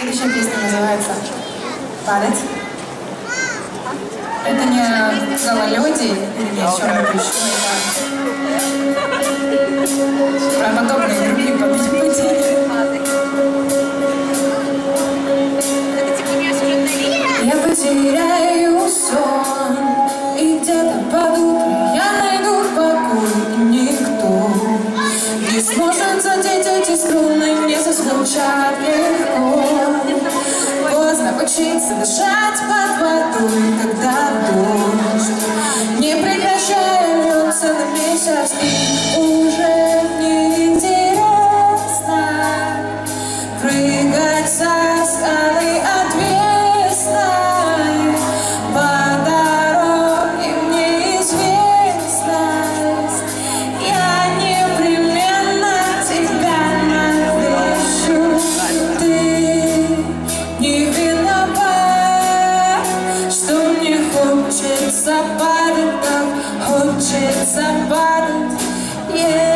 Следующая песня называется «Падать». Это не о гололеде или о чем-то еще. Это про подобные другие падения. Я потеряю сон, и где-то под утро я найду покой, и никто не сможет задеть эти струны, не зазвучат легко. Поздно учиться дышать под водой, когда дождь, не прекращая, льется на месяц, и уже не интересно прыгать со скалы отвесной по дороге в неизвестность. Я непременно тебя навещу. Ты не виноват, что мне хочется падать, так хочется падать.